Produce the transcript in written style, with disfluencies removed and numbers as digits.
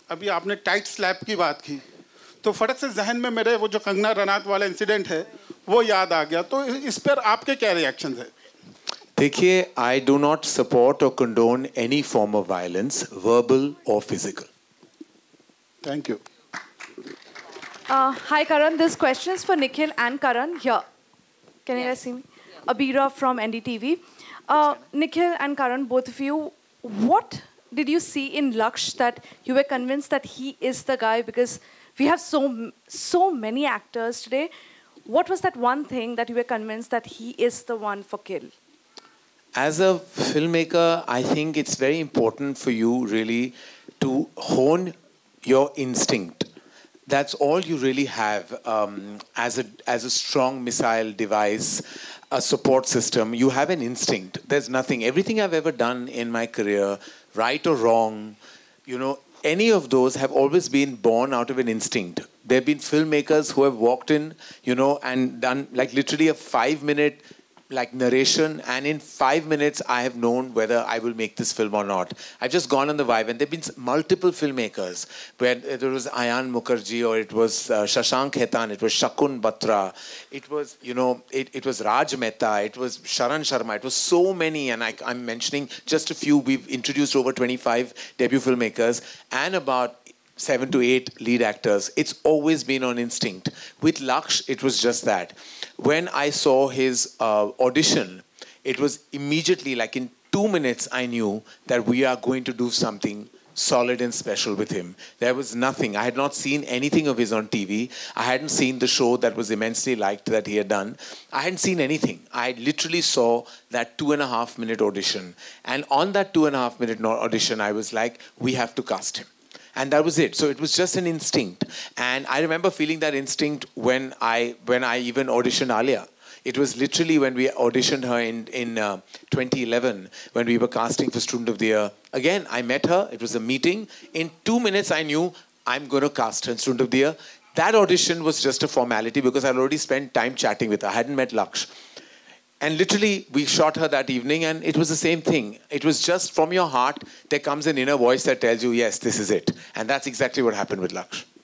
अभी आपने tight slap की बात की, तो फटक से जहन में मेरे वो जो कंगना रनौत वाला इंसिडेंट है वो याद आ गया। तो इस पर आपके क्या रिएक्शन है? देखिए, I do not support or condone any form of violence, verbal or physical. Thank you. Hi Karan, this question is for Nikhil and Karan here. Can you guys see me? Abira from NDTV. Nikhil and Karan, both of you, what did you see in Laksh that you were convinced that he is the guy? Because we have so many actors today. What was that one thing that you were convinced that he is the one for Kill? As a filmmaker, I think it's very important for you really to hone your instinct. That's all you really have as a strong missile device, a support system. You have an instinct. There's nothing. Everything I've ever done in my career, right or wrong, you know, any of those have always been born out of an instinct. There have been filmmakers who have walked in, you know, and done like literally a 5-minute like narration, and in 5 minutes I have known whether I will make this film or not. I've just gone on the vibe, and there have been multiple filmmakers where there was Ayan Mukherjee, or it was Shashank Khaitan, it was Shakun Batra, it was, you know, it was Raj Mehta, it was Sharan Sharma, it was so many, and I'm mentioning just a few. We've introduced over 25 debut filmmakers and about 7 to 8 lead actors. It's always been on instinct. With Laksh, it was just that. When I saw his audition, it was immediately, like in 2 minutes, I knew that we are going to do something solid and special with him. There was nothing. I had not seen anything of his on TV. I hadn't seen the show that was immensely liked that he had done. I hadn't seen anything. I literally saw that 2.5-minute audition. And on that 2.5-minute audition, I was like, we have to cast him. And that was it. So it was just an instinct. And I remember feeling that instinct when I even auditioned Alia. It was literally when we auditioned her in 2011, when we were casting for Student of the Year. Again, I met her. It was a meeting. In 2 minutes, I knew I'm going to cast her in Student of the Year. That audition was just a formality because I'd already spent time chatting with her. I hadn't met Laksh. And literally, we shot her that evening, and it was the same thing. It was just from your heart, there comes an inner voice that tells you, yes, this is it. And that's exactly what happened with Laksh.